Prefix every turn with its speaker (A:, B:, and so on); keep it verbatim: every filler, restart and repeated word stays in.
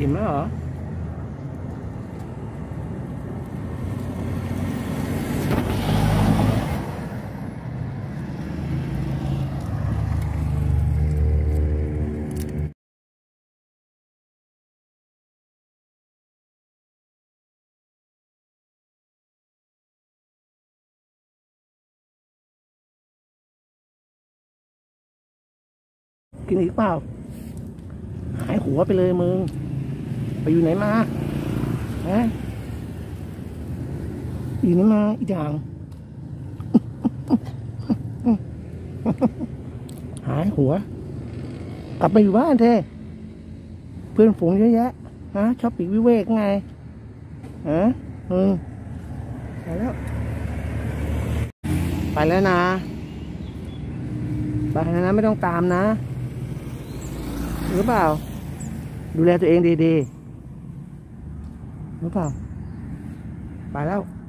A: อิ่มแล้วเหรอกินอีกเปล่าหายหัวไปเลยมึงไปอยู่ไหนมาฮะอยู่ไหนมาอีด่างหายหัวกลับไปอยู่บ้านเธอเพื่อนฝูงเยอะแยะฮะชอบปีกวิเวกไงฮะอืมไปแล้วไปแล้วนะไปแล้วนะไม่ต้องตามนะหรือเปล่าดูแลตัวเองดีๆหรือเปล่าไปแล้ว